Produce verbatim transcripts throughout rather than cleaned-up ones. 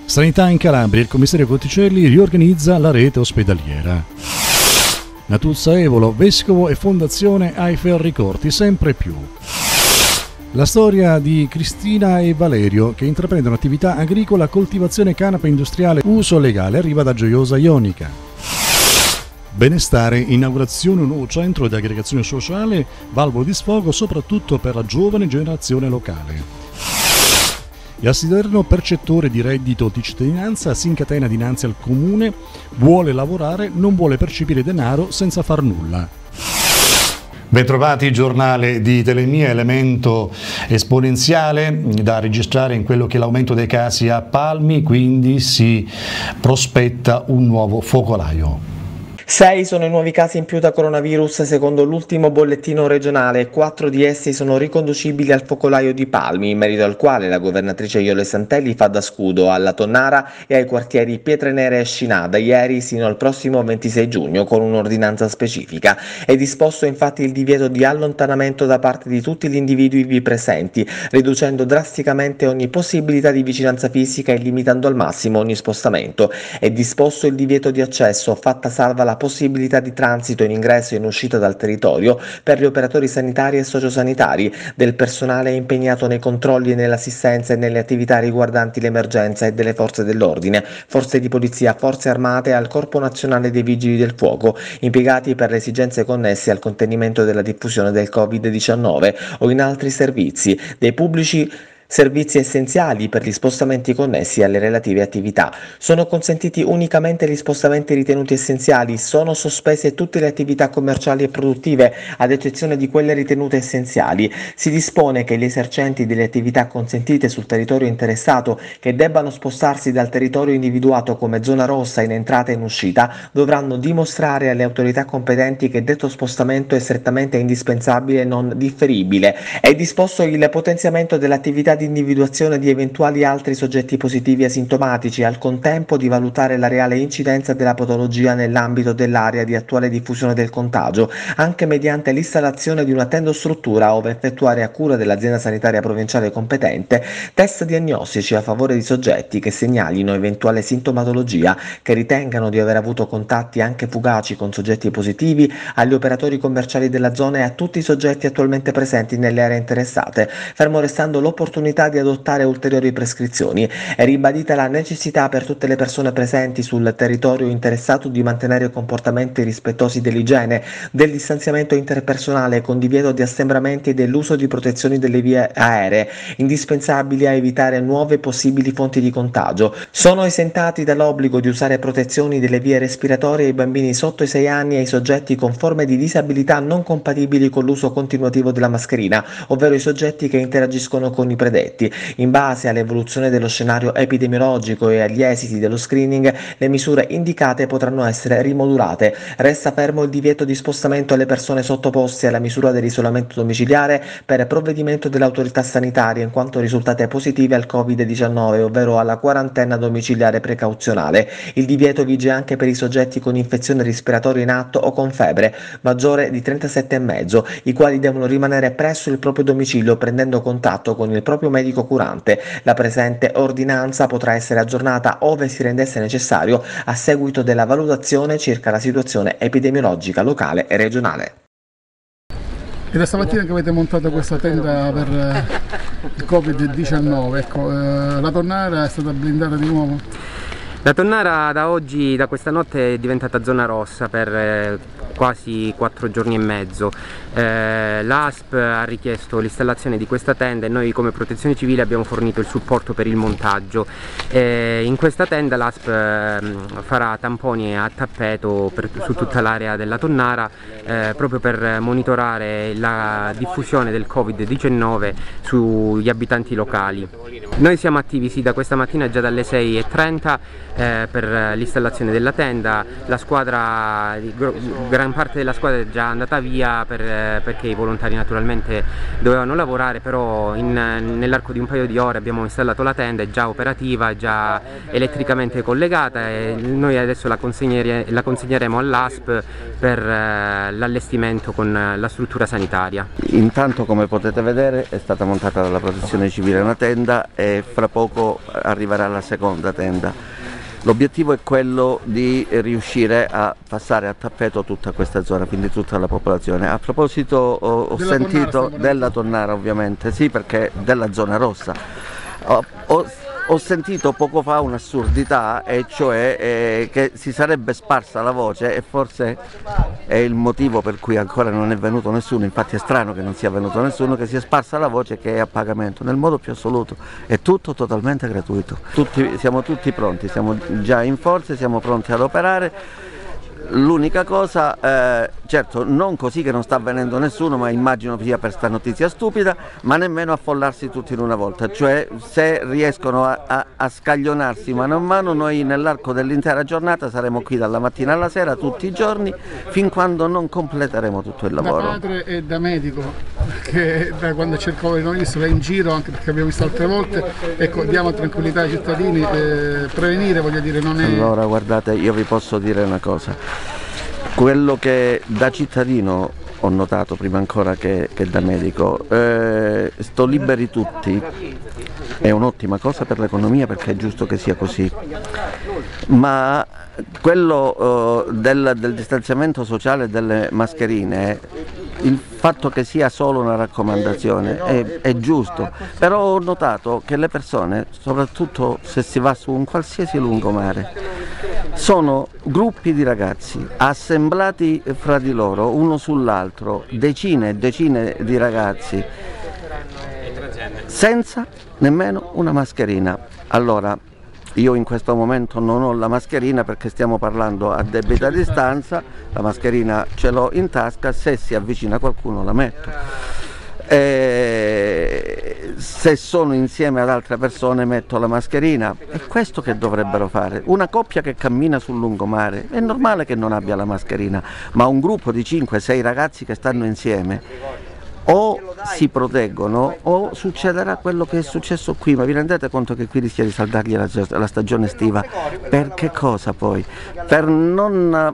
Sanità in Calabria, il commissario Cotticelli riorganizza la rete ospedaliera. Natuzza Evolo, vescovo e fondazione ai ferri corti, sempre più. La storia di Cristina e Valerio che intraprendono attività agricola, coltivazione canapa industriale, uso legale, arriva da Gioiosa Ionica. Benestare, inaugurazione un nuovo centro di aggregazione sociale, valvola di sfogo soprattutto per la giovane generazione locale. Il Assiderno, percettore di reddito di cittadinanza, si incatena dinanzi al comune, vuole lavorare, non vuole percepire denaro senza far nulla. Bentrovati, giornale di Telemia, elemento esponenziale da registrare in quello che è l'aumento dei casi a Palmi, quindi si prospetta un nuovo focolaio. Sei sono i nuovi casi in più da coronavirus secondo l'ultimo bollettino regionale, quattro di essi sono riconducibili al focolaio di Palmi, in merito al quale la governatrice Iole Santelli fa da scudo alla Tonnara e ai quartieri Pietrenere e Scinà da ieri sino al prossimo ventisei giugno con un'ordinanza specifica. È disposto infatti il divieto di allontanamento da parte di tutti gli individui ivi presenti, riducendo drasticamente ogni possibilità di vicinanza fisica e limitando al massimo ogni spostamento. È disposto il divieto di accesso, fatta salva la possibilità di transito in ingresso e in uscita dal territorio per gli operatori sanitari e sociosanitari, del personale impegnato nei controlli e nell'assistenza e nelle attività riguardanti l'emergenza e delle forze dell'ordine, forze di polizia, forze armate e al Corpo Nazionale dei Vigili del Fuoco, impiegati per le esigenze connesse al contenimento della diffusione del Covid diciannove o in altri servizi, dei pubblici servizi essenziali per gli spostamenti connessi alle relative attività. Sono consentiti unicamente gli spostamenti ritenuti essenziali, sono sospese tutte le attività commerciali e produttive, ad eccezione di quelle ritenute essenziali. Si dispone che gli esercenti delle attività consentite sul territorio interessato, che debbano spostarsi dal territorio individuato come zona rossa in entrata e in uscita, dovranno dimostrare alle autorità competenti che detto spostamento è strettamente indispensabile e non differibile. È disposto il potenziamento dell'attività di individuazione di eventuali altri soggetti positivi asintomatici, al contempo di valutare la reale incidenza della patologia nell'ambito dell'area di attuale diffusione del contagio, anche mediante l'installazione di una tendostruttura ove effettuare a cura dell'azienda sanitaria provinciale competente test diagnostici a favore di soggetti che segnalino eventuale sintomatologia, che ritengano di aver avuto contatti anche fugaci con soggetti positivi, agli operatori commerciali della zona e a tutti i soggetti attualmente presenti nelle aree interessate, fermo restando l'opportunità di adottare ulteriori prescrizioni. È ribadita la necessità per tutte le persone presenti sul territorio interessato di mantenere comportamenti rispettosi dell'igiene, del distanziamento interpersonale con divieto di assembramenti e dell'uso di protezioni delle vie aeree, indispensabili a evitare nuove possibili fonti di contagio. Sono esentati dall'obbligo di usare protezioni delle vie respiratorie ai bambini sotto i sei anni e ai soggetti con forme di disabilità non compatibili con l'uso continuativo della mascherina, ovvero i soggetti che interagiscono con i predetti. In base all'evoluzione dello scenario epidemiologico e agli esiti dello screening, le misure indicate potranno essere rimodulate. Resta fermo il divieto di spostamento alle persone sottoposte alla misura dell'isolamento domiciliare per provvedimento dell'autorità sanitaria in quanto risultate positive al Covid diciannove, ovvero alla quarantena domiciliare precauzionale. Il divieto vige anche per i soggetti con infezione respiratoria in atto o con febbre maggiore di trentasette virgola cinque, i quali devono rimanere presso il proprio domicilio prendendo contatto con il proprio medico curante. La presente ordinanza potrà essere aggiornata ove si rendesse necessario a seguito della valutazione circa la situazione epidemiologica locale e regionale. E da stamattina che avete montato questa tenda per eh, il Covid diciannove, ecco, eh, la Tonnara è stata blindata di nuovo? La Tonnara da oggi, da questa notte, è diventata zona rossa per eh, quasi quattro giorni e mezzo. Eh, L'A S P ha richiesto l'installazione di questa tenda e noi come Protezione Civile abbiamo fornito il supporto per il montaggio. Eh, in questa tenda l'A S P eh, farà tamponi a tappeto per, su tutta l'area della Tonnara eh, proprio per monitorare la diffusione del Covid diciannove sugli abitanti locali. Noi siamo attivi sì, da questa mattina già dalle sei e trenta eh, per l'installazione della tenda. La squadra di gran gran parte della squadra è già andata via per, perché i volontari naturalmente dovevano lavorare, però in, nell'arco di un paio di ore abbiamo installato la tenda, è già operativa, è già elettricamente collegata e noi adesso la, consegnere, la consegneremo all'A S P per eh, l'allestimento con la struttura sanitaria. Intanto, come potete vedere, è stata montata dalla Protezione Civile una tenda e fra poco arriverà la seconda tenda. L'obiettivo è quello di riuscire a passare a tappeto tutta questa zona, quindi tutta la popolazione. A proposito ho, ho della sentito Tonnara, della Tonnara, ovviamente, sì, perché della zona rossa. Ho, ho, ho sentito poco fa un'assurdità, e cioè eh, che si sarebbe sparsa la voce, e forse è il motivo per cui ancora non è venuto nessuno. Infatti è strano che non sia venuto nessuno, che si è sparsa la voce che è a pagamento nel modo più assoluto, è tutto totalmente gratuito. Tutti, siamo tutti pronti, siamo già in forze, siamo pronti ad operare. L'unica cosa, eh, certo, non così che non sta avvenendo nessuno, ma immagino sia per sta notizia stupida, ma nemmeno affollarsi tutti in una volta, cioè se riescono a, a, a scaglionarsi mano a mano, noi nell'arco dell'intera giornata saremo qui dalla mattina alla sera tutti i giorni fin quando non completeremo tutto il lavoro. Da padre e da medico, che da quando c'è il Covid non ho visto, va in giro, anche perché abbiamo visto altre volte, ecco, diamo tranquillità ai cittadini, eh, prevenire, voglio dire, non è... Allora, guardate, io vi posso dire una cosa. Quello che da cittadino ho notato prima ancora che, che da medico, eh, sto liberi tutti, è un'ottima cosa per l'economia perché è giusto che sia così, ma quello eh, del, del distanziamento sociale e delle mascherine, il fatto che sia solo una raccomandazione è, è giusto, però ho notato che le persone, soprattutto se si va su un qualsiasi lungomare, sono gruppi di ragazzi assemblati fra di loro, uno sull'altro, decine e decine di ragazzi, senza nemmeno una mascherina. Allora, io in questo momento non ho la mascherina perché stiamo parlando a debita distanza, la mascherina ce l'ho in tasca, se si avvicina qualcuno la metto. E se sono insieme ad altre persone metto la mascherina. È questo che dovrebbero fare. Una coppia che cammina sul lungomare è normale che non abbia la mascherina, ma un gruppo di cinque sei ragazzi che stanno insieme o si proteggono o succederà quello che è successo qui. Ma vi rendete conto che qui rischia di saldargli la, la stagione estiva? Per che cosa poi? Per non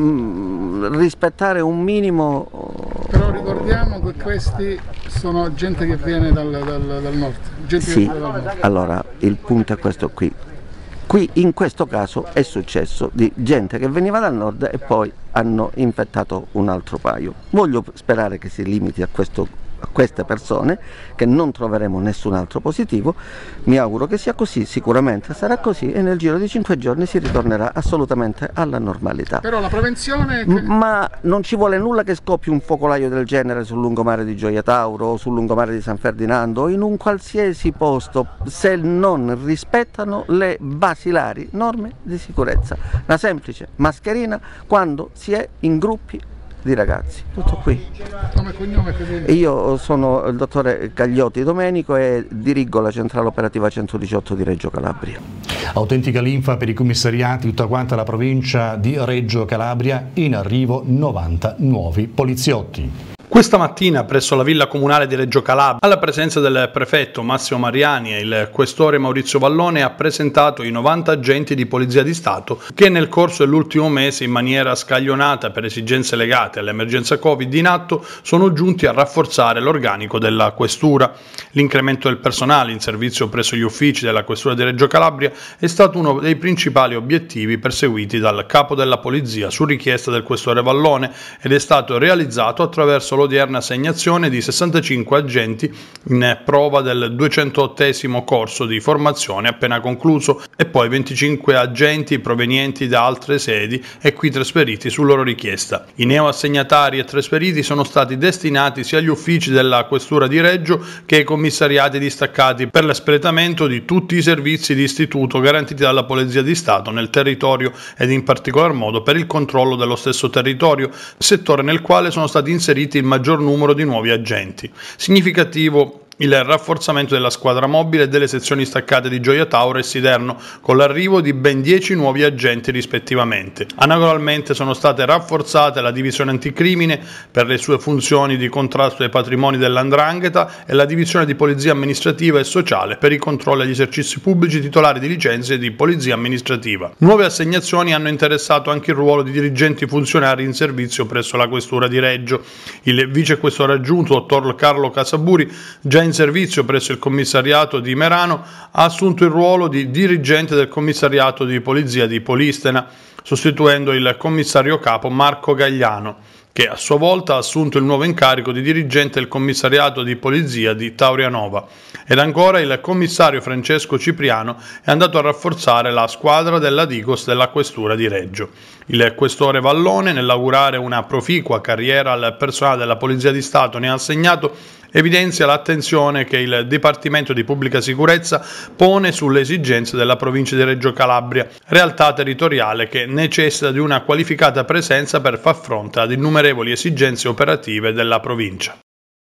mm, rispettare un minimo. Però ricordiamo che questi sono gente che viene dal, dal, dal nord. Gente Sì, che viene dal nord. Allora il punto è questo qui. Qui in questo caso è successo di gente che veniva dal nord e poi hanno infettato un altro paio. Voglio sperare che si limiti a questo, a queste persone, che non troveremo nessun altro positivo. Mi auguro che sia così, sicuramente sarà così e nel giro di cinque giorni si ritornerà assolutamente alla normalità. Però la prevenzione... Ma non ci vuole nulla che scoppi un focolaio del genere sul lungomare di Gioia Tauro o sul lungomare di San Ferdinando o in un qualsiasi posto, se non rispettano le basilari norme di sicurezza. La semplice mascherina quando si è in gruppi di ragazzi, tutto qui. Nome, cognome, Io sono il dottore Cagliotti Domenico e dirigo la centrale operativa centodiciotto di Reggio Calabria. Autentica linfa per i commissariati, tutta quanta la provincia di Reggio Calabria, in arrivo novanta nuovi poliziotti. Questa mattina presso la Villa Comunale di Reggio Calabria, alla presenza del prefetto Massimo Mariani e il questore Maurizio Vallone, ha presentato i novanta agenti di Polizia di Stato che nel corso dell'ultimo mese, in maniera scaglionata per esigenze legate all'emergenza Covid in atto, sono giunti a rafforzare l'organico della questura. L'incremento del personale in servizio presso gli uffici della questura di Reggio Calabria è stato uno dei principali obiettivi perseguiti dal capo della polizia su richiesta del questore Vallone ed è stato realizzato attraverso l'odierna assegnazione di sessantacinque agenti in prova del duecentottesimo corso di formazione appena concluso e poi venticinque agenti provenienti da altre sedi e qui trasferiti su loro richiesta. I neoassegnatari e trasferiti sono stati destinati sia agli uffici della questura di Reggio che ai commissariati distaccati per l'espletamento di tutti i servizi di istituto garantiti dalla Polizia di Stato nel territorio ed in particolar modo per il controllo dello stesso territorio, settore nel quale sono stati inseriti il maggior numero di nuovi agenti. Significativo il rafforzamento della squadra mobile e delle sezioni staccate di Gioia Tauro e Siderno, con l'arrivo di ben dieci nuovi agenti rispettivamente. Analogamente sono state rafforzate la divisione anticrimine per le sue funzioni di contrasto ai patrimoni dell'Andrangheta e la divisione di polizia amministrativa e sociale per i controlli agli esercizi pubblici titolari di licenze di polizia amministrativa. Nuove assegnazioni hanno interessato anche il ruolo di dirigenti funzionari in servizio presso la questura di Reggio. Il vicequestore aggiunto, dottor Carlo Casaburi, già in servizio presso il commissariato di Merano, ha assunto il ruolo di dirigente del commissariato di polizia di Polistena, sostituendo il commissario capo Marco Gagliano, che a sua volta ha assunto il nuovo incarico di dirigente del commissariato di polizia di Taurianova. Ed ancora il commissario Francesco Cipriano è andato a rafforzare la squadra della Digos della questura di Reggio. Il questore Vallone, nell'augurare una proficua carriera al personale della Polizia di Stato ne ha assegnato, evidenzia l'attenzione che il Dipartimento di Pubblica Sicurezza pone sulle esigenze della provincia di Reggio Calabria, realtà territoriale che necessita di una qualificata presenza per far fronte ad innumerevoli esigenze operative della provincia.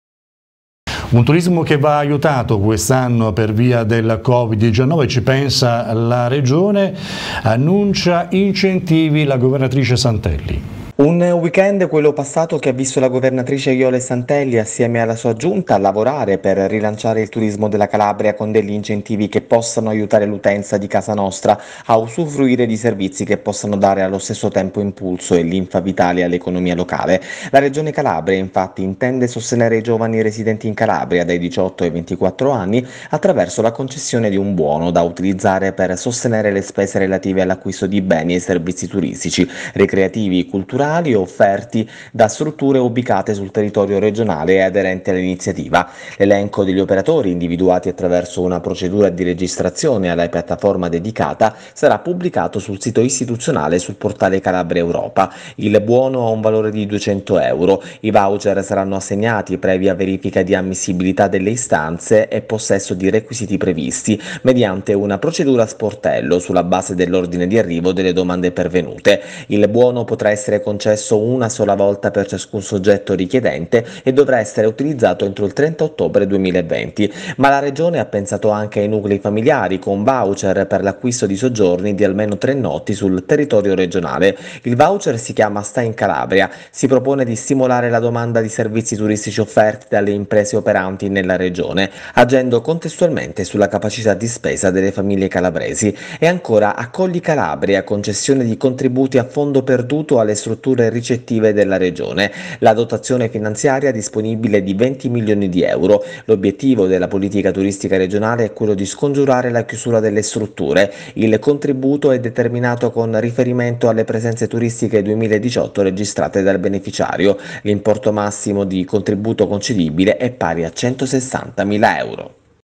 Un turismo che va aiutato quest'anno per via del Covid diciannove, ci pensa la Regione, annuncia incentivi la governatrice Santelli. Un weekend, quello passato, che ha visto la governatrice Iole Santelli assieme alla sua giunta lavorare per rilanciare il turismo della Calabria con degli incentivi che possano aiutare l'utenza di casa nostra a usufruire di servizi che possano dare allo stesso tempo impulso e linfa vitale all'economia locale. La Regione Calabria infatti intende sostenere i giovani residenti in Calabria dai diciotto ai ventiquattro anni attraverso la concessione di un buono da utilizzare per sostenere le spese relative all'acquisto di beni e servizi turistici, ricreativi, culturali offerti da strutture ubicate sul territorio regionale e aderenti all'iniziativa. L'elenco degli operatori, individuati attraverso una procedura di registrazione alla piattaforma dedicata, sarà pubblicato sul sito istituzionale sul portale Calabria Europa. Il buono ha un valore di duecento euro. I voucher saranno assegnati previa verifica di ammissibilità delle istanze e possesso di requisiti previsti, mediante una procedura a sportello sulla base dell'ordine di arrivo delle domande pervenute. Il buono potrà essere concesso concesso una sola volta per ciascun soggetto richiedente e dovrà essere utilizzato entro il trenta ottobre duemilaventi, ma la Regione ha pensato anche ai nuclei familiari con voucher per l'acquisto di soggiorni di almeno tre notti sul territorio regionale. Il voucher si chiama Sta in Calabria, si propone di stimolare la domanda di servizi turistici offerti dalle imprese operanti nella Regione, agendo contestualmente sulla capacità di spesa delle famiglie calabresi. E ancora Accogli Calabria, concessione di contributi a fondo perduto alle strutture ricettive della Regione. La dotazione finanziaria disponibile è di venti milioni di euro. L'obiettivo della politica turistica regionale è quello di scongiurare la chiusura delle strutture. Il contributo è determinato con riferimento alle presenze turistiche duemiladiciotto registrate dal beneficiario. L'importo massimo di contributo concedibile è pari a centosessantamila euro.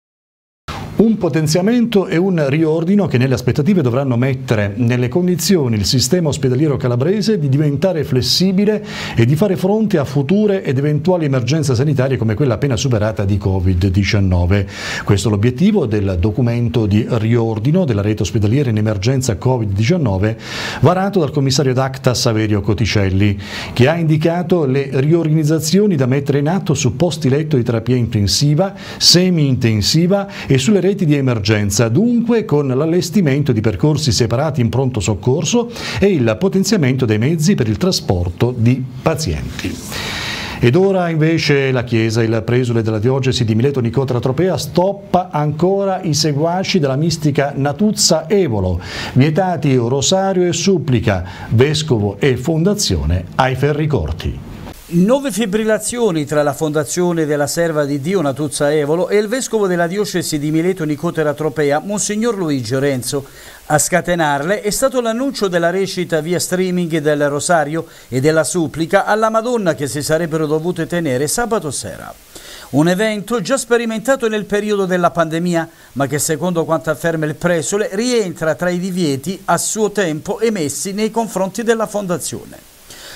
Un potenziamento e un riordino che nelle aspettative dovranno mettere nelle condizioni il sistema ospedaliero calabrese di diventare flessibile e di fare fronte a future ed eventuali emergenze sanitarie come quella appena superata di Covid diciannove. Questo è l'obiettivo del documento di riordino della rete ospedaliera in emergenza Covid diciannove varato dal commissario d'Acta Saverio Coticelli, che ha indicato le riorganizzazioni da mettere in atto su posti letto di terapia intensiva, semi-intensiva e sulle reti di emergenza, dunque con l'allestimento di percorsi separati in pronto soccorso e il potenziamento dei mezzi per il trasporto di pazienti. Ed ora invece la Chiesa, il presule della diocesi di Mileto Nicotera Tropea, stoppa ancora i seguaci della mistica Natuzza Evolo, vietati rosario e supplica, vescovo e fondazione ai ferri corti. Nove fibrillazioni tra la fondazione della serva di Dio Natuzza Evolo e il vescovo della diocesi di Mileto Nicotera Tropea, Monsignor Luigi Renzo. A scatenarle è stato l'annuncio della recita via streaming del Rosario e della supplica alla Madonna che si sarebbero dovute tenere sabato sera. Un evento già sperimentato nel periodo della pandemia, ma che secondo quanto afferma il presule rientra tra i divieti a suo tempo emessi nei confronti della fondazione.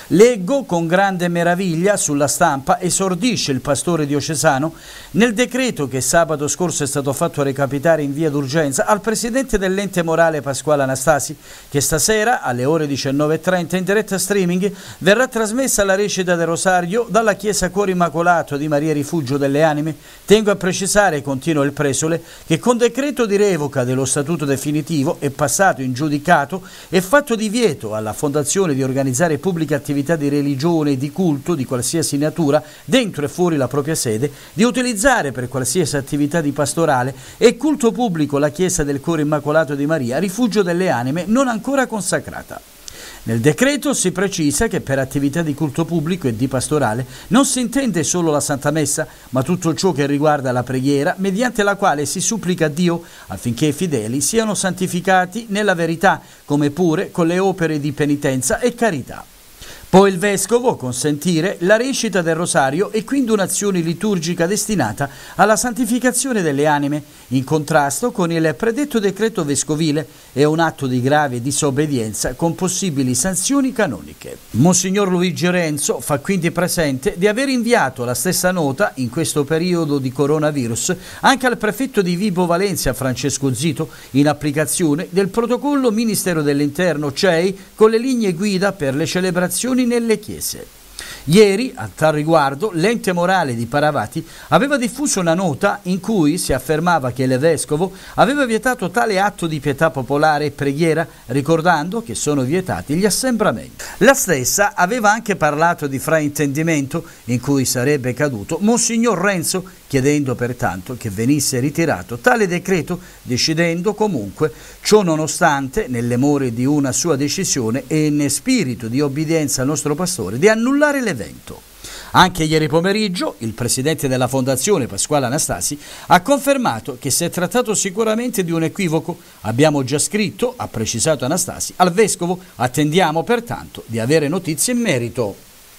Leggo con grande meraviglia sulla stampa, esordisce il pastore diocesano, nel decreto che sabato scorso è stato fatto recapitare in via d'urgenza al presidente dell'ente morale Pasquale Anastasi, che stasera alle ore diciannove e trenta in diretta streaming verrà trasmessa la recita del Rosario dalla Chiesa Cuore Immacolato di Maria Rifugio delle Anime. Tengo a precisare, continua il presole, che con decreto di revoca dello statuto definitivo è passato in giudicato e fatto divieto alla fondazione di organizzare pubbliche attività di religione e di culto di qualsiasi natura dentro e fuori la propria sede, di utilizzare per qualsiasi attività di pastorale e culto pubblico la Chiesa del Cuore Immacolato di Maria, Rifugio delle Anime, non ancora consacrata. Nel decreto si precisa che per attività di culto pubblico e di pastorale non si intende solo la Santa Messa, ma tutto ciò che riguarda la preghiera, mediante la quale si supplica a Dio affinché i fedeli siano santificati nella verità, come pure con le opere di penitenza e carità. Poi il Vescovo consentire la recita del Rosario e quindi un'azione liturgica destinata alla santificazione delle anime, in contrasto con il predetto decreto vescovile e un atto di grave disobbedienza con possibili sanzioni canoniche. Monsignor Luigi Renzo fa quindi presente di aver inviato la stessa nota in questo periodo di coronavirus anche al prefetto di Vibo Valentia Francesco Zito, in applicazione del protocollo Ministero dell'Interno C E I con le linee guida per le celebrazioni nelle chiese. Ieri, a tal riguardo, l'ente morale di Paravati aveva diffuso una nota in cui si affermava che il vescovo aveva vietato tale atto di pietà popolare e preghiera, ricordando che sono vietati gli assembramenti. La stessa aveva anche parlato di fraintendimento in cui sarebbe caduto Monsignor Renzo, chiedendo pertanto che venisse ritirato tale decreto, decidendo comunque, ciò nonostante, nelle more di una sua decisione e in spirito di obbedienza al nostro pastore, di annullare l'evento. Anche ieri pomeriggio il presidente della fondazione Pasquale Anastasi ha confermato che si è trattato sicuramente di un equivoco. Abbiamo già scritto, ha precisato Anastasi, al vescovo, attendiamo pertanto di avere notizie in merito.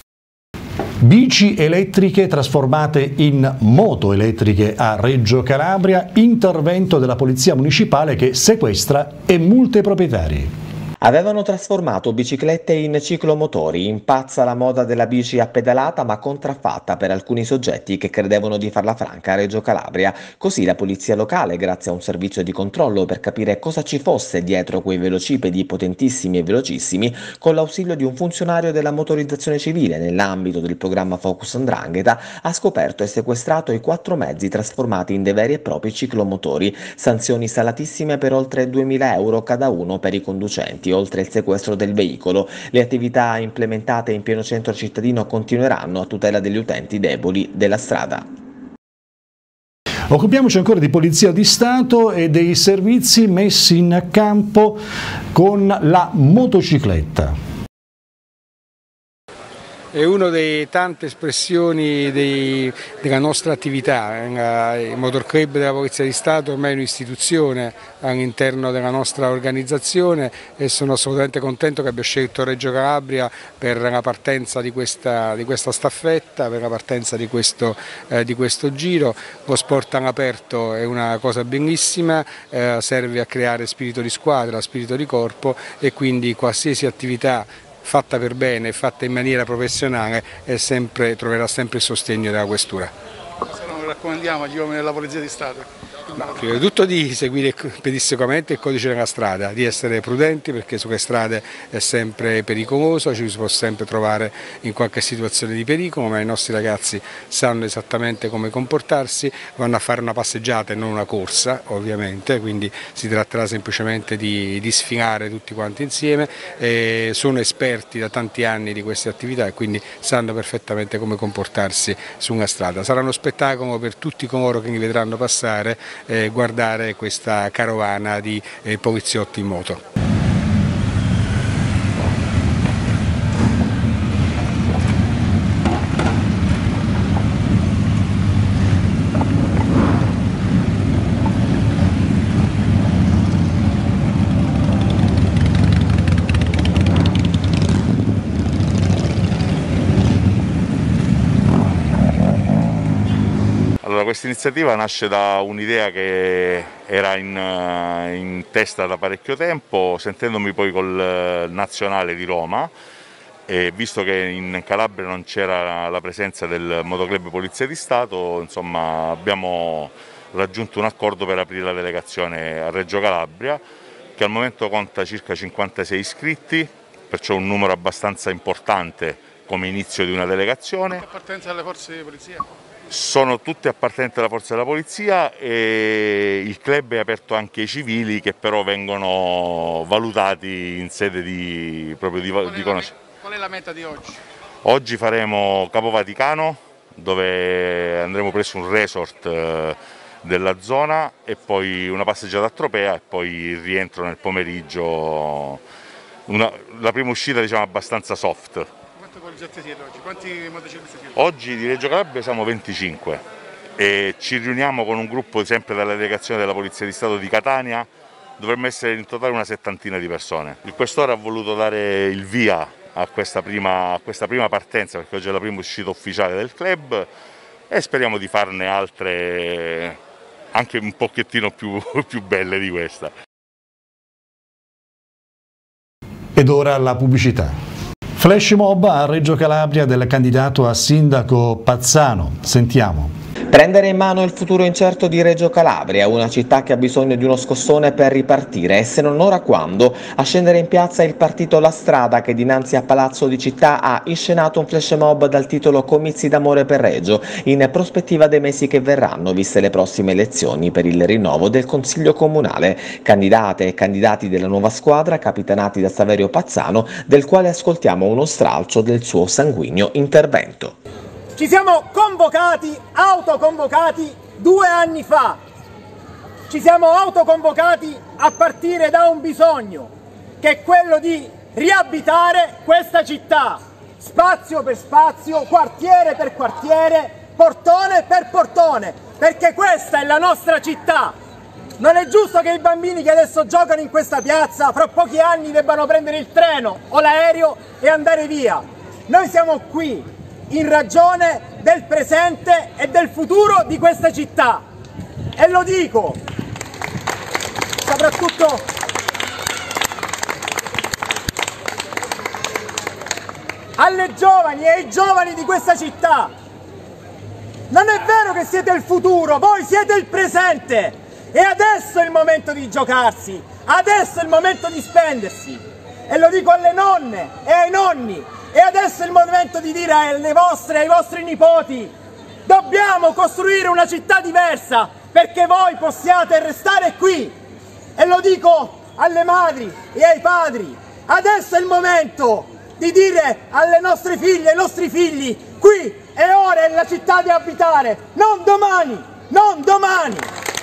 Bici elettriche trasformate in moto elettriche a Reggio Calabria, intervento della Polizia Municipale che sequestra e multa i proprietari. Avevano trasformato biciclette in ciclomotori, impazza la moda della bici appedalata ma contraffatta per alcuni soggetti che credevano di farla franca a Reggio Calabria. Così la polizia locale, grazie a un servizio di controllo per capire cosa ci fosse dietro quei velocipedi potentissimi e velocissimi, con l'ausilio di un funzionario della motorizzazione civile nell'ambito del programma Focus Ndrangheta, ha scoperto e sequestrato i quattro mezzi trasformati in dei veri e propri ciclomotori. Sanzioni salatissime per oltre duemila euro cada uno per i conducenti. Oltre il sequestro del veicolo, le attività implementate in pieno centro cittadino continueranno a tutela degli utenti deboli della strada. Occupiamoci ancora di Polizia di Stato e dei servizi messi in campo con la motocicletta. È una delle tante espressioni dei, della nostra attività. Il Motor Club della Polizia di Stato ormai è un'istituzione all'interno della nostra organizzazione e sono assolutamente contento che abbia scelto Reggio Calabria per la partenza di questa, di questa staffetta, per la partenza di questo, eh, di questo giro. Lo sport all'aperto è una cosa bellissima, eh, serve a creare spirito di squadra, spirito di corpo e quindi qualsiasi attività fatta per bene, fatta in maniera professionale è sempre, troverà sempre il sostegno della Questura. Cosa non raccomandiamo agli uomini della Polizia di Stato? No, prima di tutto di seguire pedissequamente il codice della strada, di essere prudenti perché sulle strade è sempre pericoloso, ci si può sempre trovare in qualche situazione di pericolo, ma i nostri ragazzi sanno esattamente come comportarsi, vanno a fare una passeggiata e non una corsa ovviamente, quindi si tratterà semplicemente di, di sfilare tutti quanti insieme, e sono esperti da tanti anni di queste attività e quindi sanno perfettamente come comportarsi su una strada. Sarà uno spettacolo per tutti coloro che li vedranno passare, Eh, guardare questa carovana di eh, poliziotti in moto. Questa iniziativa nasce da un'idea che era in, in testa da parecchio tempo, sentendomi poi col Nazionale di Roma, e visto che in Calabria non c'era la presenza del Motoclub Polizia di Stato, insomma, abbiamo raggiunto un accordo per aprire la delegazione a Reggio Calabria, che al momento conta circa cinquantasei iscritti, perciò un numero abbastanza importante come inizio di una delegazione. Appartenenti alle forze di polizia? Sono tutte appartenenti alla forza della polizia e il club è aperto anche ai civili, che però vengono valutati in sede di, proprio di, di conoscenza. Qual è la meta di oggi? Oggi faremo Capo Vaticano, dove andremo presso un resort della zona, e poi una passeggiata a Tropea e poi il rientro nel pomeriggio. Una, la prima uscita, diciamo, abbastanza soft. Quanti poliziotti siete oggi? Quanti motociclisti siete? Oggi di Reggio Calabria siamo venticinque e ci riuniamo con un gruppo sempre della delegazione della Polizia di Stato di Catania. Dovremmo essere in totale una settantina di persone. Il questore ha voluto dare il via a questa, prima, a questa prima partenza, perché oggi è la prima uscita ufficiale del club, e speriamo di farne altre anche un pochettino più, più belle di questa. Ed ora la pubblicità. Flash mob a Reggio Calabria del candidato a sindaco Pazzano. Sentiamo. Prendere in mano il futuro incerto di Reggio Calabria, una città che ha bisogno di uno scossone per ripartire, e se non ora quando? A scendere in piazza il partito La Strada, che dinanzi a Palazzo di Città ha inscenato un flash mob dal titolo Comizi d'amore per Reggio, in prospettiva dei mesi che verranno, viste le prossime elezioni per il rinnovo del Consiglio Comunale. Candidate e candidati della nuova squadra, capitanati da Saverio Pazzano, del quale ascoltiamo uno stralcio del suo sanguigno intervento. Ci siamo convocati, autoconvocati due anni fa. Ci siamo autoconvocati a partire da un bisogno, che è quello di riabitare questa città, spazio per spazio, quartiere per quartiere, portone per portone, perché questa è la nostra città. Non è giusto che i bambini che adesso giocano in questa piazza fra pochi anni debbano prendere il treno o l'aereo e andare via. Noi siamo qui in ragione del presente e del futuro di questa città, e lo dico soprattutto alle giovani e ai giovani di questa città. Non è vero che siete il futuro, voi siete il presente, e adesso è il momento di giocarsi, adesso è il momento di spendersi, e lo dico alle nonne e ai nonni. E adesso è il momento di dire alle vostre, ai vostri nipoti: dobbiamo costruire una città diversa perché voi possiate restare qui. E lo dico alle madri e ai padri: adesso è il momento di dire alle nostre figlie e ai nostri figli: qui è ora è la città di abitare, non domani, non domani.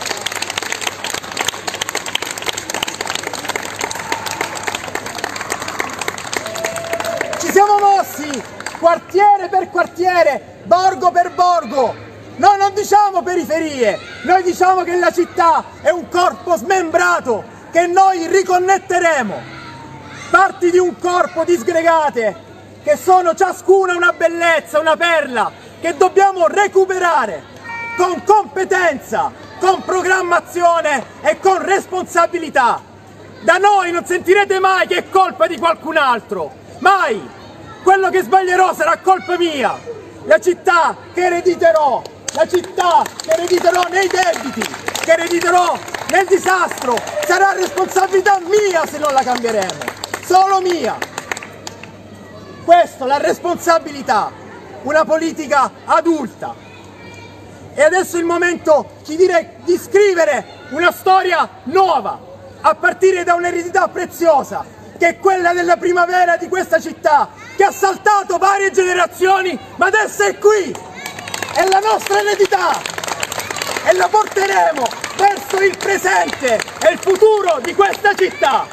Ci siamo mossi quartiere per quartiere, borgo per borgo. Noi non diciamo periferie, noi diciamo che la città è un corpo smembrato che noi riconnetteremo. Parti di un corpo disgregate che sono ciascuna una bellezza, una perla che dobbiamo recuperare con competenza, con programmazione e con responsabilità. Da noi non sentirete mai che è colpa di qualcun altro. Mai! Quello che sbaglierò sarà colpa mia. La città che erediterò, la città che erediterò nei debiti, che erediterò nel disastro, sarà responsabilità mia se non la cambieremo. Solo mia. Questa è la responsabilità, una politica adulta. E adesso è il momento di, dire, di scrivere una storia nuova, a partire da un'eredità preziosa, che è quella della primavera di questa città, che ha saltato varie generazioni, ma adesso è qui, è la nostra eredità, e la porteremo verso il presente e il futuro di questa città.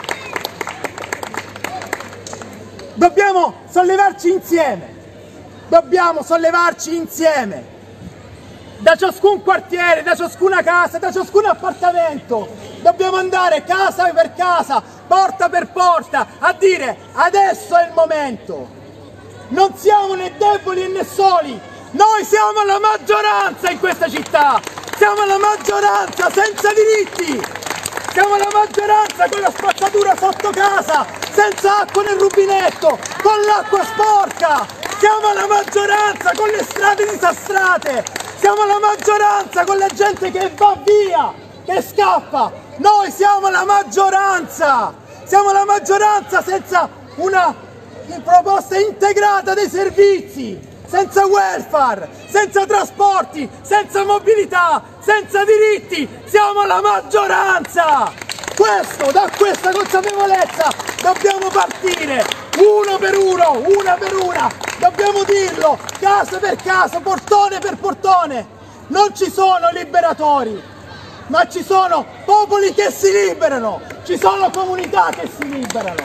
Dobbiamo sollevarci insieme, dobbiamo sollevarci insieme, da ciascun quartiere, da ciascuna casa, da ciascun appartamento. Dobbiamo andare casa per casa, porta per porta, a dire: adesso è il momento. Non siamo né deboli né soli, noi siamo la maggioranza in questa città, siamo la maggioranza senza diritti, Siamo la maggioranza con la spazzatura sotto casa, senza acqua nel rubinetto, con l'acqua sporca. Siamo la maggioranza con le strade disastrate. Siamo la maggioranza con la gente che va via, che scappa. Noi siamo la maggioranza. Siamo la maggioranza senza una proposta integrata dei servizi, senza welfare, senza trasporti, senza mobilità, senza diritti. Siamo la maggioranza. Questo, da questa consapevolezza dobbiamo partire, uno per uno, una per una. Dobbiamo dirlo, casa per casa, portone per portone. Non ci sono liberatori, ma ci sono popoli che si liberano, ci sono comunità che si liberano.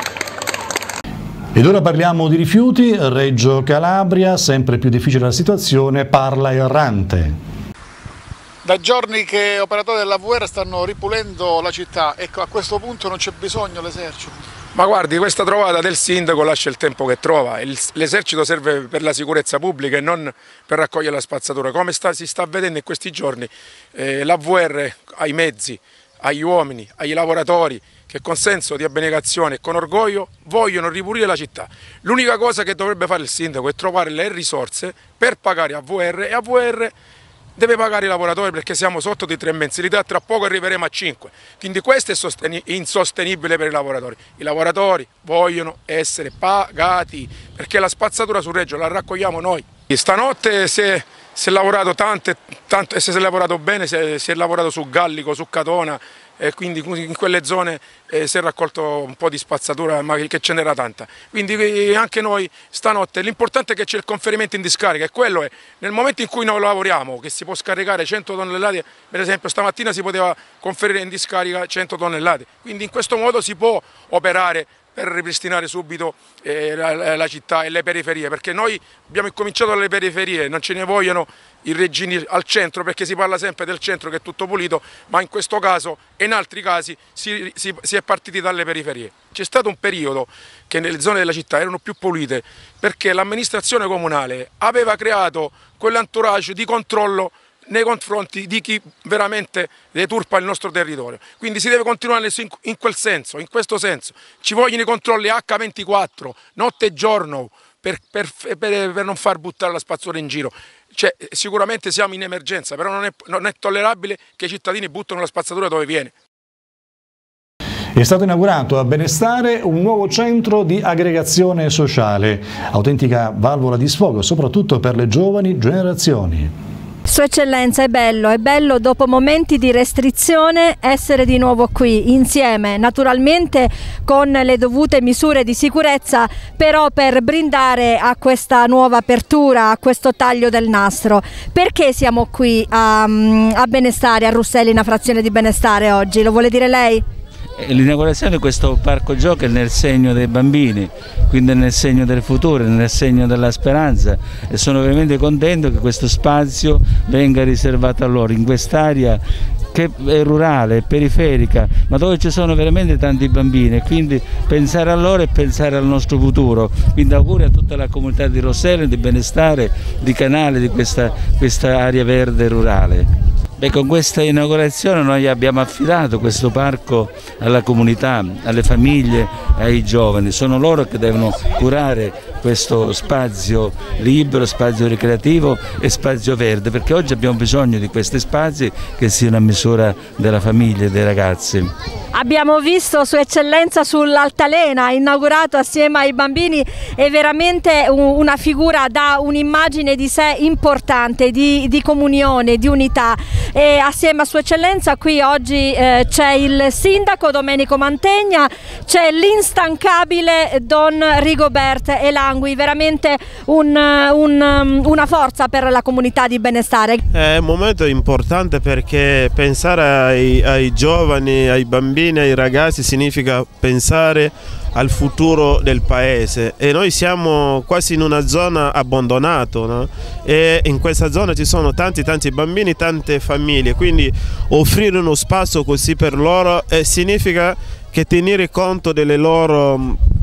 Ed ora parliamo di rifiuti. Reggio Calabria, sempre più difficile la situazione, parla errante. Da giorni che operatori della V R stanno ripulendo la città, ecco, a questo punto non c'è bisogno l'esercito. Ma guardi, questa trovata del sindaco lascia il tempo che trova. L'esercito serve per la sicurezza pubblica e non per raccogliere la spazzatura. Come sta, si sta vedendo in questi giorni, eh, la V R ha i mezzi, agli uomini, ai lavoratori che con senso di abnegazione e con orgoglio vogliono ripulire la città. L'unica cosa che dovrebbe fare il sindaco è trovare le risorse per pagare a V R, e a V R deve pagare i lavoratori, perché siamo sotto di tre mensilità, tra poco arriveremo a cinque, quindi questo è insostenibile per i lavoratori. I lavoratori vogliono essere pagati, perché la spazzatura sul Reggio la raccogliamo noi. Stanotte si è, si è lavorato tante, tante, si è lavorato bene, si è, si è lavorato su Gallico, su Catona, e quindi in quelle zone eh, si è raccolto un po' di spazzatura, ma che ce n'era tanta. Quindi eh, anche noi stanotte, l'importante è che c'è il conferimento in discarica, e quello è, nel momento in cui noi lavoriamo, che si può scaricare cento tonnellate, per esempio stamattina si poteva conferire in discarica cento tonnellate, quindi in questo modo si può operare per ripristinare subito eh, la, la città e le periferie, perché noi abbiamo incominciato dalle periferie, non ce ne vogliono i regini al centro, perché si parla sempre del centro che è tutto pulito, ma in questo caso e in altri casi si, si, si è partiti dalle periferie. C'è stato un periodo che nelle zone della città erano più pulite, perché l'amministrazione comunale aveva creato quell'entourage di controllo nei confronti di chi veramente deturpa il nostro territorio. Quindi si deve continuare in quel senso, in questo senso. Ci vogliono i controlli acca ventiquattro, notte e giorno, per, per, per, per non far buttare la spazzatura in giro. Cioè, sicuramente siamo in emergenza, però non è, non è tollerabile che i cittadini buttano la spazzatura dove viene. È stato inaugurato a Benestare un nuovo centro di aggregazione sociale, autentica valvola di sfogo soprattutto per le giovani generazioni. Sua Eccellenza, è bello, è bello dopo momenti di restrizione essere di nuovo qui insieme, naturalmente con le dovute misure di sicurezza, però per brindare a questa nuova apertura, a questo taglio del nastro. Perché siamo qui a, a Benestare, a Russellina, frazione di Benestare oggi? Lo vuole dire lei? L'inaugurazione di questo parco giochi è nel segno dei bambini, quindi nel segno del futuro, nel segno della speranza, e sono veramente contento che questo spazio venga riservato a loro in quest'area che è rurale, è periferica, ma dove ci sono veramente tanti bambini, e quindi pensare a loro e pensare al nostro futuro. Quindi auguri a tutta la comunità di Rossellino, di Benestare, di Canale, di questa, questa area verde rurale. Beh, con questa inaugurazione noi abbiamo affidato questo parco alla comunità, alle famiglie e ai giovani. Sono loro che devono curare questo spazio libero, spazio ricreativo e spazio verde, perché oggi abbiamo bisogno di questi spazi che siano a misura della famiglia e dei ragazzi. Abbiamo visto Sua Eccellenza sull'altalena, inaugurato assieme ai bambini, è veramente una figura, dà un'immagine di sé importante, di, di comunione, di unità. E assieme a Sua Eccellenza qui oggi eh, c'è il sindaco Domenico Mantegna, c'è l'instancabile Don Rigobert Elangui, veramente un, un, una forza per la comunità di Benestare. È un momento importante perché pensare ai, ai giovani, ai bambini, ai ragazzi significa pensare al futuro del paese, e noi siamo quasi in una zona abbandonata, no? E in questa zona ci sono tanti tanti bambini, tante famiglie, quindi offrire uno spazio così per loro eh, significa che tenere conto delle loro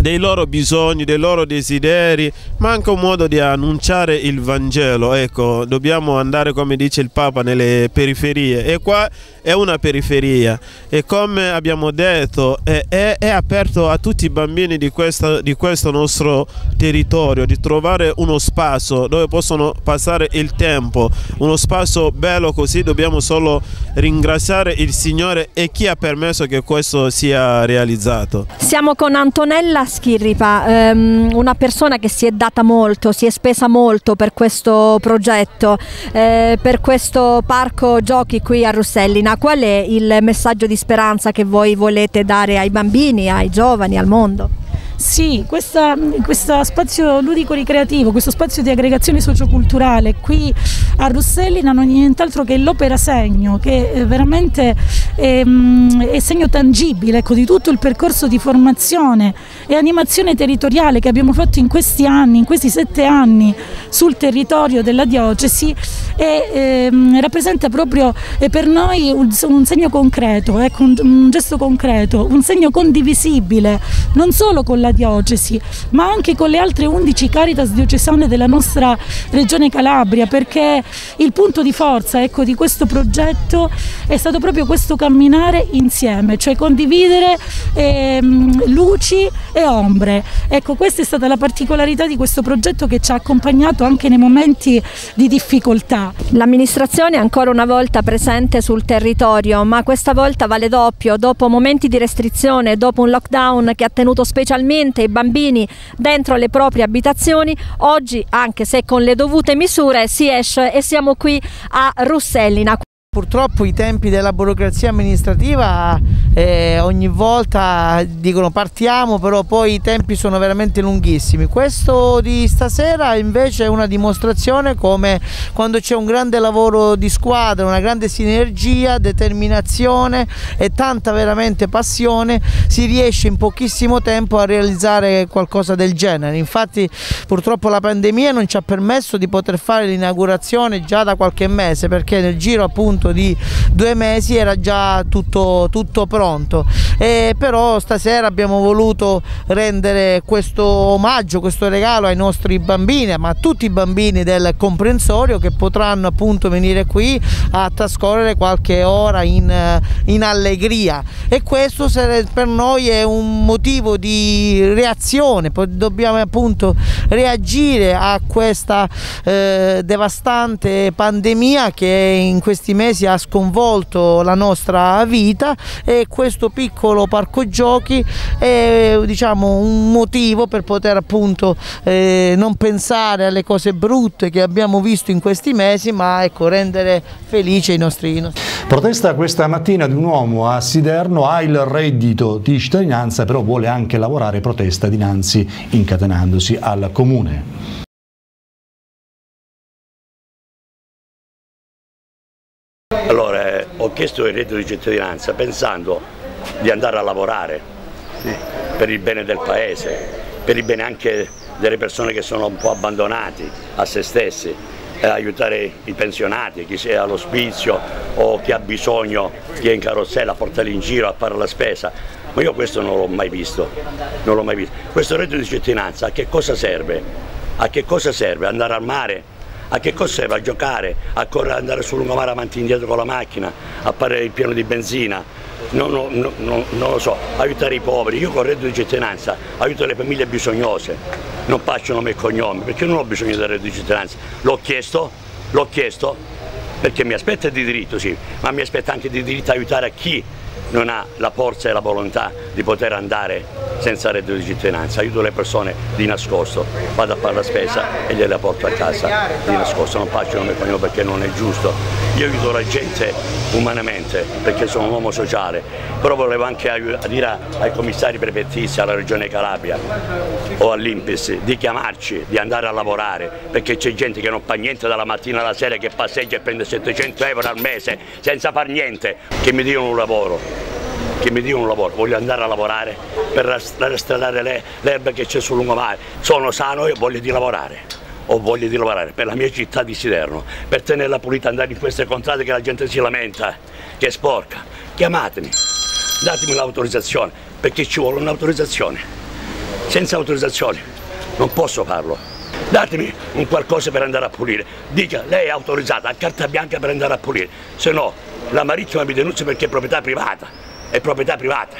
dei loro bisogni, dei loro desideri, ma anche un modo di annunciare il Vangelo. Ecco, dobbiamo andare, come dice il Papa, nelle periferie, e qua è una periferia, e come abbiamo detto è, è, è aperto a tutti i bambini di, questa, di questo nostro territorio, di trovare uno spazio dove possono passare il tempo, uno spazio bello. Così dobbiamo solo ringraziare il Signore e chi ha permesso che questo sia realizzato. Siamo con Antonella Schirripa, ehm, una persona che si è data molto, si è spesa molto per questo progetto, eh, per questo parco giochi qui a Russellina. Qual è il messaggio di speranza che voi volete dare ai bambini, ai giovani, al mondo? Sì, questa, questo spazio ludico-ricreativo, questo spazio di aggregazione socioculturale qui a Russellina non è nient'altro che l'opera segno, che veramente è, è segno tangibile, ecco, di tutto il percorso di formazione e animazione territoriale che abbiamo fatto in questi anni, in questi sette anni sul territorio della diocesi, e ehm, rappresenta proprio eh, per noi un, un segno concreto, ecco, un, un gesto concreto, un segno condivisibile, non solo con la diocesi ma anche con le altre undici Caritas diocesane della nostra regione Calabria, perché il punto di forza, ecco, di questo progetto è stato proprio questo camminare insieme, cioè condividere ehm, luci e ombre. Ecco, questa è stata la particolarità di questo progetto che ci ha accompagnato anche nei momenti di difficoltà. L'amministrazione è ancora una volta presente sul territorio, ma questa volta vale doppio, dopo momenti di restrizione, dopo un lockdown che ha tenuto specialmente i bambini dentro le proprie abitazioni. Oggi, anche se con le dovute misure, si esce e siamo qui a Russellina. Purtroppo i tempi della burocrazia amministrativa eh, ogni volta dicono partiamo, però poi i tempi sono veramente lunghissimi. Questo di stasera invece è una dimostrazione come quando c'è un grande lavoro di squadra, una grande sinergia, determinazione e tanta veramente passione, si riesce in pochissimo tempo a realizzare qualcosa del genere. Infatti purtroppo la pandemia non ci ha permesso di poter fare l'inaugurazione già da qualche mese, perché nel giro appunto di due mesi era già tutto, tutto pronto, e però stasera abbiamo voluto rendere questo omaggio, questo regalo ai nostri bambini, ma a tutti i bambini del comprensorio, che potranno appunto venire qui a trascorrere qualche ora in, in allegria, e questo per noi è un motivo di reazione. Dobbiamo appunto reagire a questa eh, devastante pandemia che in questi mesi ha sconvolto la nostra vita, e questo piccolo parco giochi è, diciamo, un motivo per poter appunto eh, non pensare alle cose brutte che abbiamo visto in questi mesi, ma ecco, rendere felice i nostri, i nostri. Protesta questa mattina di un uomo a Siderno, ha il reddito di cittadinanza, però vuole anche lavorare, protesta dinanzi incatenandosi al comune. Allora, eh, ho chiesto il reddito di cittadinanza pensando di andare a lavorare eh, per il bene del paese, per il bene anche delle persone che sono un po' abbandonati a se stessi, eh, aiutare i pensionati, chi sia all'ospizio o chi ha bisogno, chi è in carrozzella, a portarli in giro a fare la spesa. Ma io questo non l'ho mai visto, non l'ho mai visto. Questo reddito di cittadinanza a che cosa serve? A che cosa serve? Andare al mare? A che cosa serve? A giocare, a correre, andare sul lungomare avanti e indietro con la macchina, a fare il pieno di benzina, non, non, non, non lo so, aiutare i poveri. Io con il reddito di cittadinanza aiuto le famiglie bisognose, non faccio nome e cognome, perché non ho bisogno del reddito di cittadinanza. L'ho chiesto, l'ho chiesto, perché mi aspetta di diritto, sì, ma mi aspetta anche di diritto aiutare a chi non ha la forza e la volontà di poter andare senza reddito di cittadinanza. Aiuto le persone di nascosto, vado a fare la spesa e gliela porto a casa di nascosto, non faccio nome e cognome perché non è giusto. Io aiuto la gente umanamente perché sono un uomo sociale, però volevo anche dire ai commissari prefettizi, alla Regione Calabria o all'Impis di chiamarci, di andare a lavorare, perché c'è gente che non fa niente dalla mattina alla sera, che passeggia e prende settecento euro al mese senza far niente, che mi diano un lavoro. Che mi diano un lavoro, voglio andare a lavorare per rastreare l'erba che c'è sul lungomare, sono sano e voglio di lavorare, ho voglia di lavorare per la mia città di Siderno, per tenerla pulita, andare in queste contrade che la gente si lamenta, che è sporca. Chiamatemi, datemi l'autorizzazione, perché ci vuole un'autorizzazione. senza autorizzazione, non posso farlo. Datemi un qualcosa per andare a pulire, dica lei è autorizzata a carta bianca per andare a pulire, se no la Marittima mi denunzia perché è proprietà privata, è proprietà privata,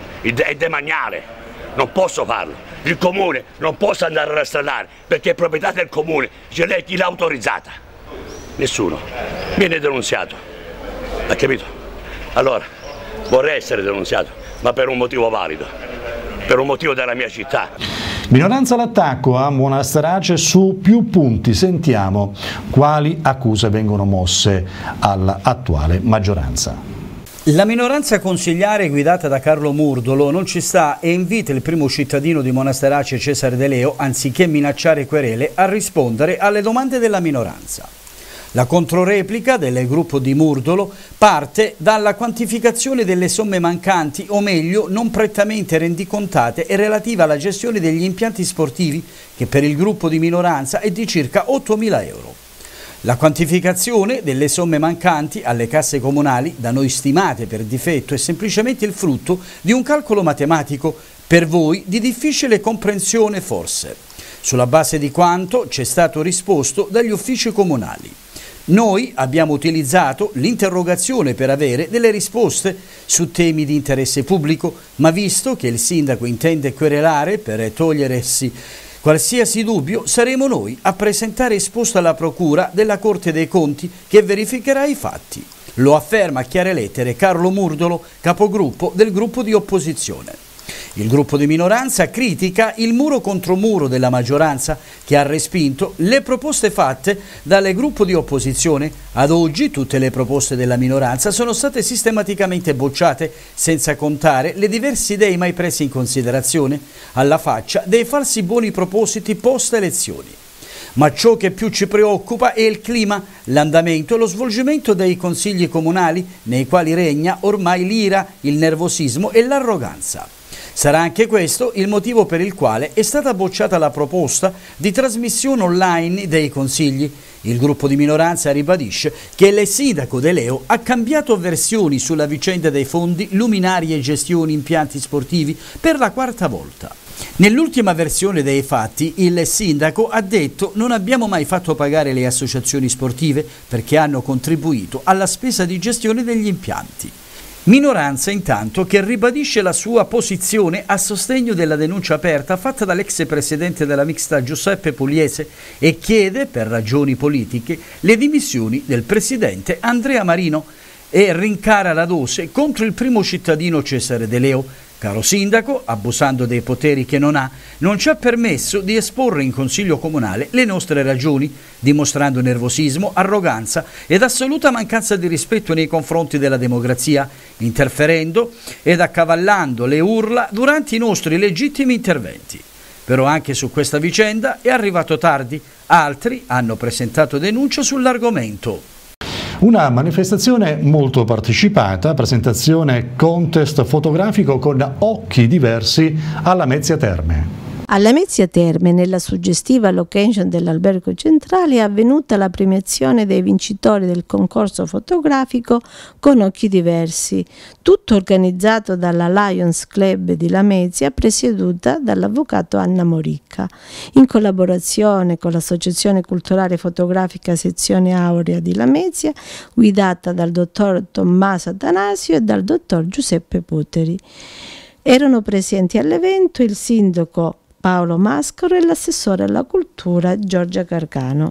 è demaniale, non posso farlo. Il comune non posso andare a rastradare perché è proprietà del comune, dice lei chi l'ha autorizzata? Nessuno, viene denunziato, ha capito? Allora, vorrei essere denunziato, ma per un motivo valido, per un motivo della mia città. Minoranza all'attacco a Monasterace su più punti. Sentiamo quali accuse vengono mosse all'attuale maggioranza. La minoranza consigliare guidata da Carlo Murdolo non ci sta e invita il primo cittadino di Monasterace, Cesare De Leo, anziché minacciare querele, a rispondere alle domande della minoranza. La controreplica del gruppo di Murdolo parte dalla quantificazione delle somme mancanti, o meglio non prettamente rendicontate, e relativa alla gestione degli impianti sportivi, che per il gruppo di minoranza è di circa ottomila euro. La quantificazione delle somme mancanti alle casse comunali, da noi stimate per difetto, è semplicemente il frutto di un calcolo matematico, per voi di difficile comprensione forse, sulla base di quanto ci è stato risposto dagli uffici comunali. Noi abbiamo utilizzato l'interrogazione per avere delle risposte su temi di interesse pubblico, ma visto che il sindaco intende querelare per togliersi qualsiasi dubbio, saremo noi a presentare esposto alla Procura della Corte dei Conti che verificherà i fatti. Lo afferma a chiare lettere Carlo Murdolo, capogruppo del gruppo di opposizione. Il gruppo di minoranza critica il muro contro muro della maggioranza che ha respinto le proposte fatte dal gruppo di opposizione. Ad oggi tutte le proposte della minoranza sono state sistematicamente bocciate, senza contare le diverse idee mai prese in considerazione, alla faccia dei falsi buoni propositi post elezioni. Ma ciò che più ci preoccupa è il clima, l'andamento e lo svolgimento dei consigli comunali, nei quali regna ormai l'ira, il nervosismo e l'arroganza. Sarà anche questo il motivo per il quale è stata bocciata la proposta di trasmissione online dei consigli. Il gruppo di minoranza ribadisce che il sindaco De Leo ha cambiato versioni sulla vicenda dei fondi, luminari e gestioni impianti sportivi per la quarta volta. Nell'ultima versione dei fatti il sindaco ha detto: non abbiamo mai fatto pagare le associazioni sportive perché hanno contribuito alla spesa di gestione degli impianti. Minoranza intanto che ribadisce la sua posizione a sostegno della denuncia aperta fatta dall'ex presidente della mixta Giuseppe Pugliese e chiede, per ragioni politiche, le dimissioni del presidente Andrea Marino e rincara la dose contro il primo cittadino Cesare De Leo. Caro sindaco, abusando dei poteri che non ha, non ci ha permesso di esporre in consiglio comunale le nostre ragioni, dimostrando nervosismo, arroganza ed assoluta mancanza di rispetto nei confronti della democrazia, interferendo ed accavallando le urla durante i nostri legittimi interventi. Però anche su questa vicenda è arrivato tardi, altri hanno presentato denuncia sull'argomento. Una manifestazione molto partecipata, presentazione contest fotografico con occhi diversi alla Mezzia Terme. Alla Mezzia Terme, nella suggestiva location dell'Albergo Centrale, è avvenuta la premiazione dei vincitori del concorso fotografico con occhi diversi, tutto organizzato dalla Lions Club di Lamezia, presieduta dall'avvocato Anna Moricca, in collaborazione con l'Associazione Culturale Fotografica Sezione Aurea di Lamezia, guidata dal dottor Tommaso Atanasio e dal dottor Giuseppe Poteri. Erano presenti all'evento il sindaco Paolo Mascaro e l'assessore alla cultura Giorgia Gargano.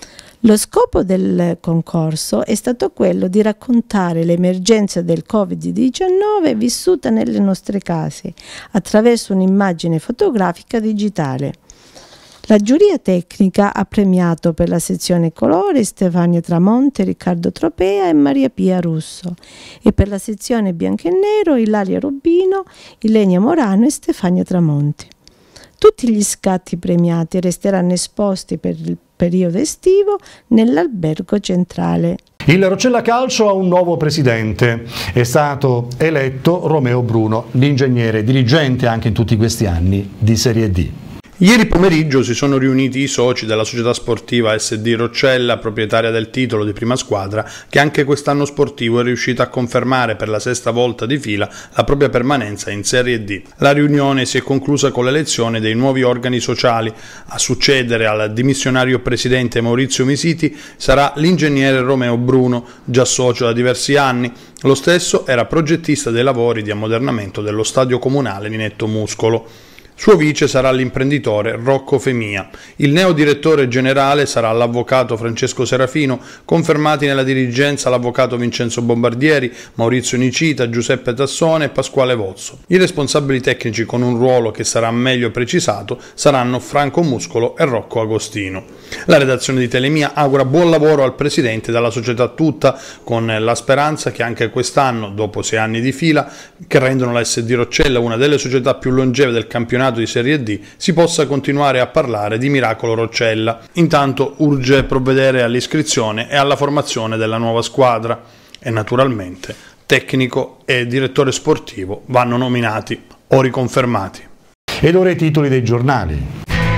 Lo scopo del concorso è stato quello di raccontare l'emergenza del covid diciannove vissuta nelle nostre case attraverso un'immagine fotografica digitale. La giuria tecnica ha premiato per la sezione colori Stefania Tramonte, Riccardo Tropea e Maria Pia Russo e per la sezione bianco e nero Ilaria Rubino, Ilenia Morano e Stefania Tramonte. Tutti gli scatti premiati resteranno esposti per il periodo estivo nell'Albergo Centrale. Il Roccella Calcio ha un nuovo presidente, è stato eletto Romeo Bruno, l'ingegnere dirigente anche in tutti questi anni di Serie D. Ieri pomeriggio si sono riuniti i soci della società sportiva S D Roccella, proprietaria del titolo di prima squadra, che anche quest'anno sportivo è riuscita a confermare per la sesta volta di fila la propria permanenza in Serie D. La riunione si è conclusa con l'elezione dei nuovi organi sociali. A succedere al dimissionario presidente Maurizio Misiti sarà l'ingegnere Romeo Bruno, già socio da diversi anni. Lo stesso era progettista dei lavori di ammodernamento dello stadio comunale di Netto Muscolo. Suo vice sarà l'imprenditore Rocco Femia. Il neodirettore generale sarà l'avvocato Francesco Serafino, confermati nella dirigenza l'avvocato Vincenzo Bombardieri, Maurizio Nicita, Giuseppe Tassone e Pasquale Vozzo. I responsabili tecnici con un ruolo che sarà meglio precisato saranno Franco Muscolo e Rocco Agostino. La redazione di Telemia augura buon lavoro al presidente e alla società tutta, con la speranza che anche quest'anno, dopo sei anni di fila, che rendono la S D Roccella una delle società più longeve del campionato di Serie D, si possa continuare a parlare di Miracolo Roccella. Intanto urge provvedere all'iscrizione e alla formazione della nuova squadra e naturalmente tecnico e direttore sportivo vanno nominati o riconfermati. Ed ora i titoli dei giornali.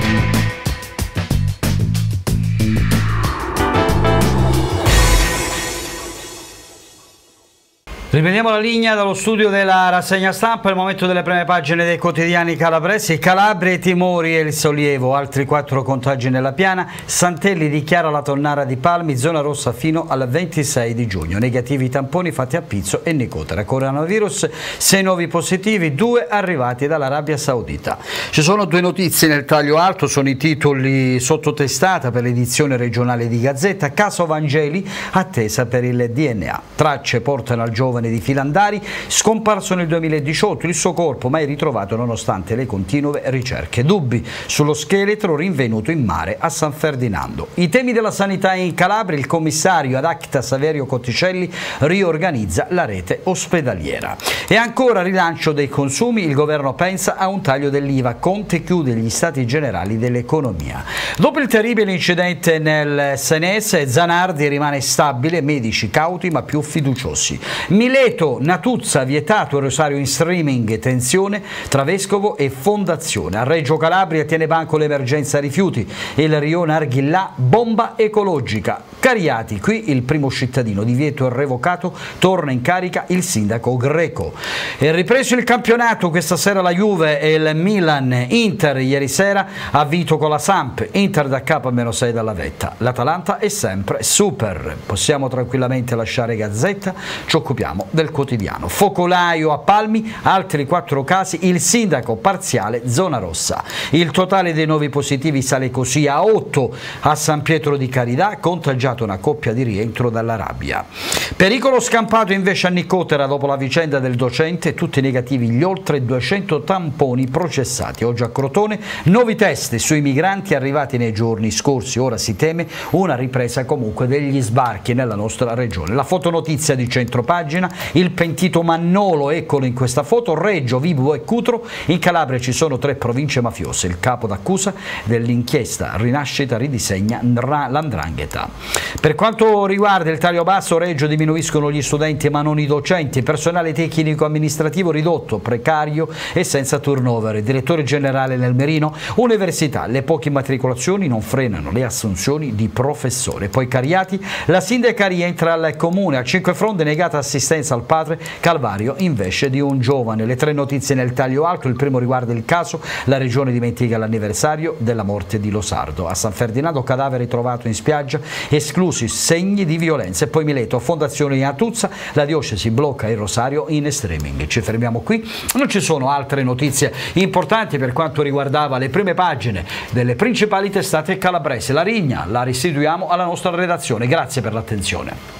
Riprendiamo la linea dallo studio della rassegna stampa, il momento delle prime pagine dei quotidiani calabresi. Calabria, i timori e il sollievo, altri quattro contagi nella piana. Santelli dichiara la tonnara di Palmi, zona rossa fino al ventisei di giugno. Negativi i tamponi fatti a Pizzo e Nicotera. Coronavirus, sei nuovi positivi, due arrivati dall'Arabia Saudita. Ci sono due notizie nel taglio alto, sono i titoli sottotestata per l'edizione regionale di Gazzetta. Caso Vangeli, attesa per il D N A. Tracce portano al giovane di Filandari, scomparso nel duemiladiciotto, il suo corpo mai ritrovato nonostante le continue ricerche. Dubbi sullo scheletro rinvenuto in mare a San Ferdinando. I temi della sanità in Calabria, il commissario ad acta Saverio Cotticelli riorganizza la rete ospedaliera. E ancora rilancio dei consumi, il governo pensa a un taglio dell'I V A, Conte chiude gli stati generali dell'economia. Dopo il terribile incidente nel Senese, Zanardi rimane stabile, medici cauti ma più fiduciosi. Mileto, Natuzza, vietato il rosario in streaming, tensione tra vescovo e fondazione. A Reggio Calabria tiene banco l'emergenza rifiuti, il rione Arghillà, bomba ecologica. Cariati, qui il primo cittadino, divieto revocato, torna in carica il sindaco Greco. È ripreso il campionato, questa sera la Juve e il Milan. Inter ieri sera ha vinto con la Samp, Inter da capo a meno sei dalla vetta. L'Atalanta è sempre super. Possiamo tranquillamente lasciare Gazzetta, ci occupiamo del quotidiano. Focolaio a Palmi, altri quattro casi, il sindaco parziale zona rossa. Il totale dei nuovi positivi sale così a otto. A San Pietro di Carità, contagiata una coppia di rientro dall'Arabia. Pericolo scampato invece a Nicotera dopo la vicenda del docente, tutti negativi gli oltre duecento tamponi processati. Oggi a Crotone nuovi test sui migranti arrivati nei giorni scorsi, ora si teme una ripresa comunque degli sbarchi nella nostra regione. La fotonotizia di centropagina, il pentito Mannolo, eccolo in questa foto, Reggio, Vibo e Cutro. In Calabria ci sono tre province mafiose, il capo d'accusa dell'inchiesta Rinascita ridisegna l'andrangheta. Per quanto riguarda il taglio basso, Reggio diminuiscono gli studenti ma non i docenti, personale tecnico amministrativo ridotto, precario e senza turnover. Il direttore generale nel Merino, università, le poche immatricolazioni non frenano le assunzioni di professori. Poi Cariati, la sindaca rientra al comune, a Cinquefronde negata assistenza al padre, Calvario invece di un giovane. Le tre notizie nel taglio alto, il primo riguarda il caso, la regione dimentica l'anniversario della morte di Losardo. A San Ferdinando cadavere trovato in spiaggia, esclusi segni di violenza. E poi Mileto, fondazione in Atuzza, la diocesi blocca il rosario in streaming. Ci fermiamo qui, non ci sono altre notizie importanti per quanto riguardava le prime pagine delle principali testate calabresi. La Rigna la restituiamo alla nostra redazione, grazie per l'attenzione.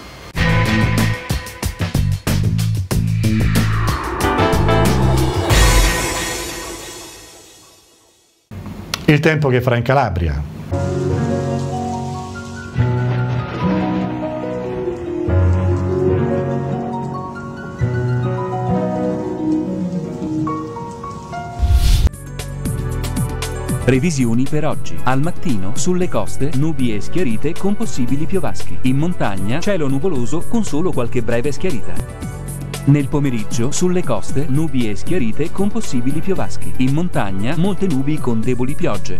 Il tempo che farà in Calabria. Previsioni per oggi. Al mattino, sulle coste, nubi e schiarite con possibili piovaschi. In montagna, cielo nuvoloso con solo qualche breve schiarita. Nel pomeriggio, sulle coste, nubi e schiarite con possibili piovaschi. In montagna, molte nubi con deboli piogge.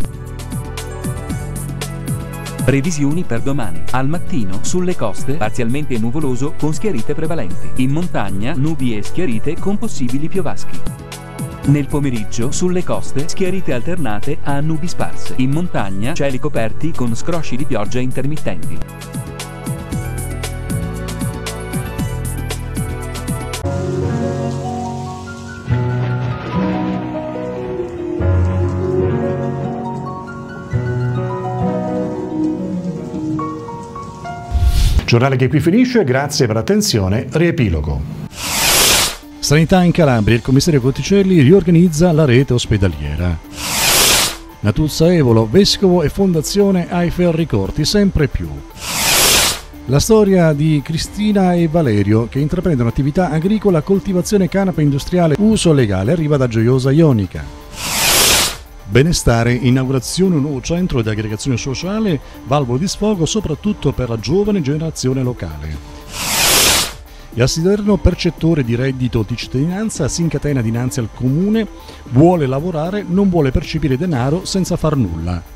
Previsioni per domani. Al mattino, sulle coste, parzialmente nuvoloso con schiarite prevalenti. In montagna, nubi e schiarite con possibili piovaschi. Nel pomeriggio, sulle coste, schiarite alternate a nubi sparse. In montagna, cieli coperti con scrosci di pioggia intermittenti. Giornale che qui finisce, grazie per l'attenzione, riepilogo. Sanità in Calabria, il commissario Cotticelli riorganizza la rete ospedaliera. Natuzza Evolo, vescovo e fondazione ai ferri corti, sempre più. La storia di Cristina e Valerio che intraprendono attività agricola, coltivazione canapa industriale, uso legale, arriva da Gioiosa Ionica. Benestare, inaugurazione un nuovo centro di aggregazione sociale, valvola di sfogo soprattutto per la giovane generazione locale. E a Siderno, percettore di reddito di cittadinanza, si incatena dinanzi al comune, vuole lavorare, non vuole percepire denaro senza far nulla.